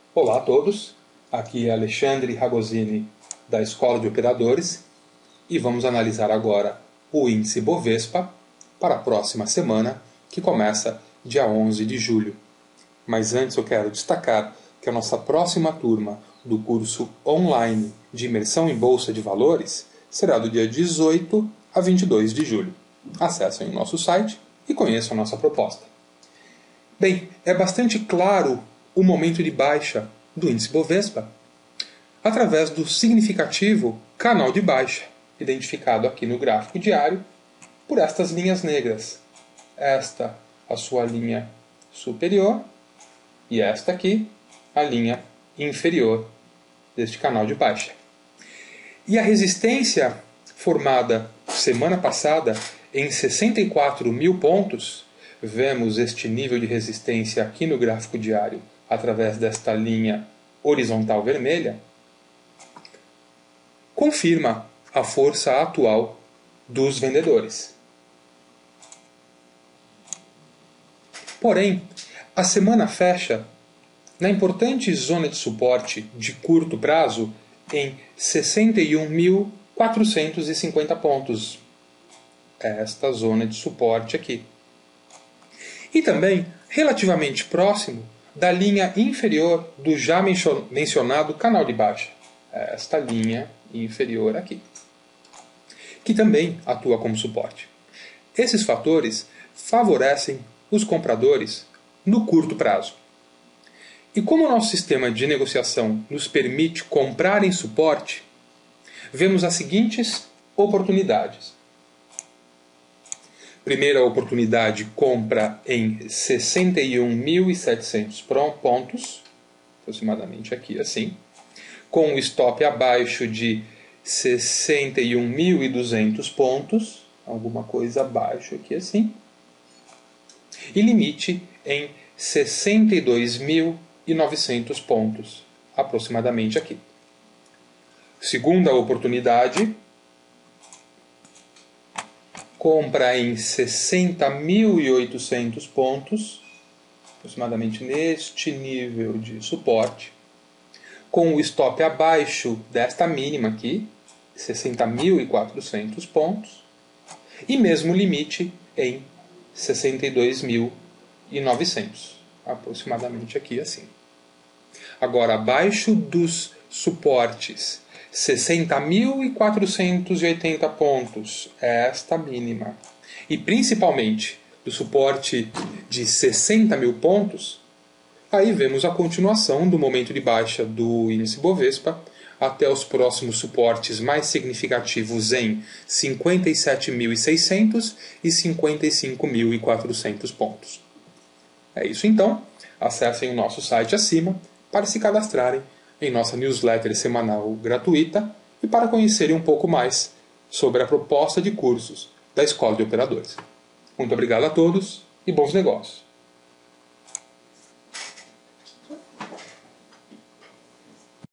Olá a todos, aqui é Alexandre Ragosini da Escola de Operadores e vamos analisar agora o índice Bovespa para a próxima semana, que começa dia 11 de julho. Mas antes eu quero destacar que a nossa próxima turma do curso online de imersão em Bolsa de Valores será do dia 18 a 22 de julho. Acessem o nosso site e conheçam a nossa proposta. Bem, é bastante claro o momento de baixa do índice Bovespa através do significativo canal de baixa, identificado aqui no gráfico diário por estas linhas negras. Esta, a sua linha superior, e esta aqui, a linha inferior deste canal de baixa. E a resistência formada semana passada em 64 mil pontos, vemos este nível de resistência aqui no gráfico diário através desta linha horizontal vermelha, confirma a força atual dos vendedores. Porém, a semana fecha na importante zona de suporte de curto prazo em 61.450 pontos. Esta zona de suporte aqui. E também relativamente próximo da linha inferior do já mencionado canal de baixa. Esta linha inferior aqui, que também atua como suporte. Esses fatores favorecem os compradores no curto prazo. E como o nosso sistema de negociação nos permite comprar em suporte, vemos as seguintes oportunidades. Primeira oportunidade, compra em 61.700 pontos, aproximadamente aqui assim, com o stop abaixo de 61.200 pontos, alguma coisa abaixo aqui assim, e limite em 62.900 pontos, aproximadamente aqui. Segunda oportunidade, compra em 60.800 pontos, aproximadamente neste nível de suporte, com o stop abaixo desta mínima aqui, 60.400 pontos, e mesmo limite em 62.900, aproximadamente aqui assim. Agora, abaixo dos suportes 60.480 pontos, esta mínima, e principalmente do suporte de 60 mil pontos, aí vemos a continuação do momento de baixa do índice Bovespa até os próximos suportes mais significativos em 57.600 e 55.400 pontos. É isso então, acessem o nosso site acima para se cadastrarem em nossa newsletter semanal gratuita e para conhecerem um pouco mais sobre a proposta de cursos da Escola de Operadores. Muito obrigado a todos e bons negócios!